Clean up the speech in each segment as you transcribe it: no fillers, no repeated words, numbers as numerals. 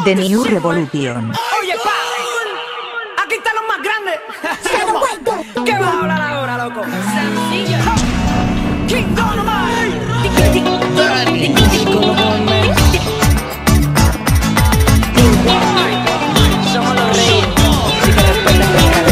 The New Revolution. Oye, pa, aquí están los más grandes. ¿Qué vas a hablar ahora, loco? Sencillo. King Dynamite. Somos los reyes. Así que respetan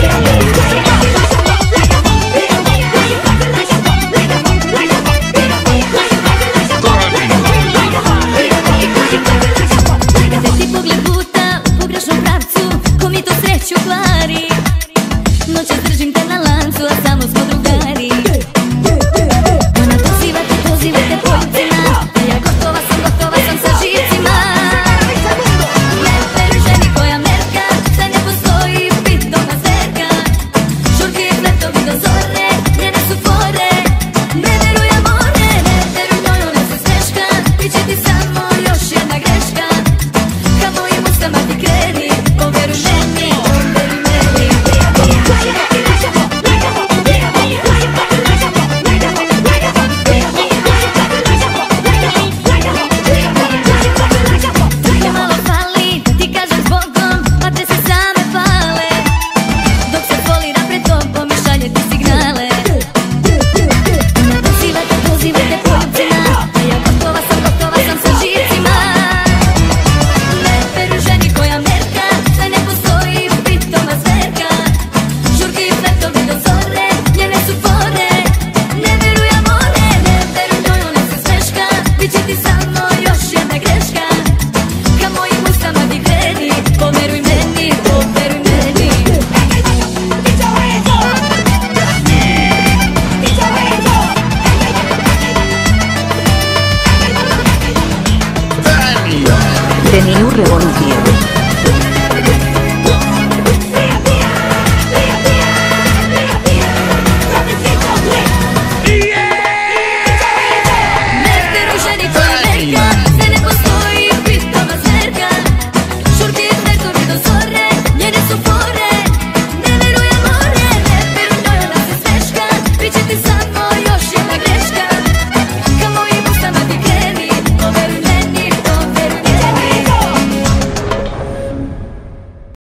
Noće držim te na lancu, a samo smo drugari. Ona pozivajte poljcima, a ja gotova sam sa živcima. Ne veruj ženi koja merka, da ne postoji pitoma zverka. Žurke i fletovi do zore, njene su fore. Ne veruj amore, ne veruj njoj, ona se smeška. Biće ti samo još jedna greška. Ka mojim ustama ti kreni, poveruj meni, poveruj meni. Malo fali, ti kažem zbogom, a te se same pale. Dok se folira pred tobom i šalje ti signale. Ona pozivajte poljcima, a ja gotova sam sa živcima. Ne veruj ženi koja merka, da ne postoji pitoma zverka. Žurke i fletovi do zore, njene su fore. Ne veruj amore, ne veruj njoj, ona se smeška. Biće ti samo još jedna greška. Ka mojim ustama ti kreni, poveruj meni, poveruj meni. The New Revolution.